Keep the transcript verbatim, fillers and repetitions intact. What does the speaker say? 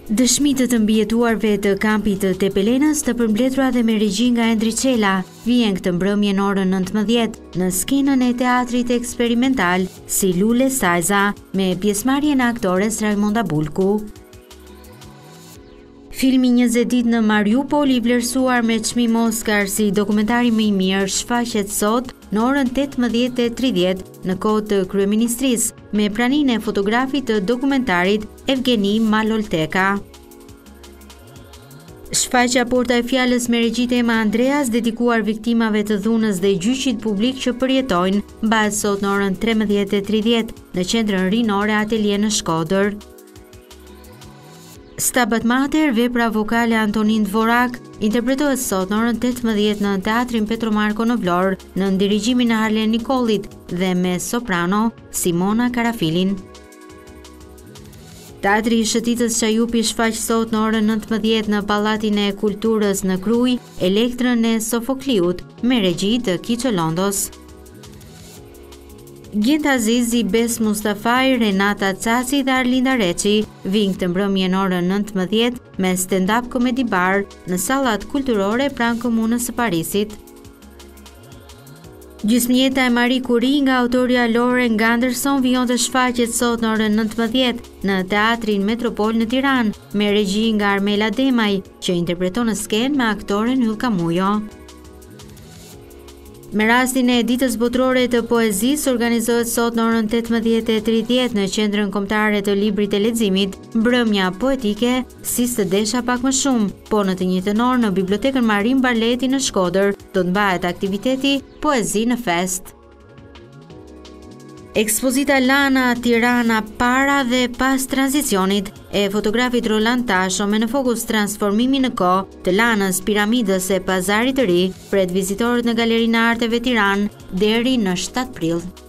Dëshmitë të mbijetuarve të kampit të Tepelenës të përmbledhura dhe me regji nga Endri Çela vjen këtë mbrëmje në orën nëntëmbëdhjetë në skenën e teatrit eksperimental si Lule Sajza me pjesëmarrjen e aktores Raimonda Bulku. Filmi njëzet ditë në Mariupol i vlerësuar me çmim Oscar si dokumentari më i mirë shfaqet sot në orën tetëmbëdhjetë e tridhjetë në kohë të kryeministrisë me praninë e fotografit të dokumentarit Evgeni Malolteka. Shfaqja Porta e fjalës me regjitë Ema Andreas dedikuar viktimave të dhunës dhe gjyqit publik që përjetojnë mbahet sot në orën trembëdhjetë e tridhjetë në qendrën rinore Atelje në Shkodër. Stabat Mater, vepra vokale Antonin Dvorak, interpretohet sot në orën tetëmbëdhjetë në Teatrin Petromarko në Vlorë në dirigjimin e Harlen Nikollit dhe me soprano Simona Karafilin. Teatri i Shëtitës Çajupi shfaq sot në orën nëntëmbëdhjetë në Pallatin e Kulturës në Krujë Elektrën e Sofokliut me regji të Kiço Londos. Gjent Azizi, Bes Mustafaj, Renata Caci dhe Arlinda Reçi vijnë këtë mbrëmje në orën nëntëmbëdhjetë me stand-up comedy bar në sallat kulturore pranë komunës së Parisit. Gjysmëjeta e Marie Curie nga autoria Lauren Ganderson vijon të shfaqet sot në orën nëntëmbëdhjetë në Teatrin Metropol në Tiranë me regji nga Armela Demaj që interpreton në skenë me aktoren Ylka Mujo. Me rastin e ditës botërore të poezisë organizohet sot në orën tetëmbëdhjetë e tridhjetë në Qendrën Kombëtare të Librit të Leximit, mbrëmja poetike Si s'të desha pak më shumë, po në të njëjtën orë në Bibliotekën Marin Barleti në Shkodër do të mbahet aktiviteti Poezi në Fest. Ekspozita Lana Tirana para dhe pas tranzicionit e fotografit Roland Tasho me në fokus transformimi në kohë të lanës, piramidës e pazarit të ri pret vizitorët në Galerinë e Arteve Tiranë deri në shtatë prill.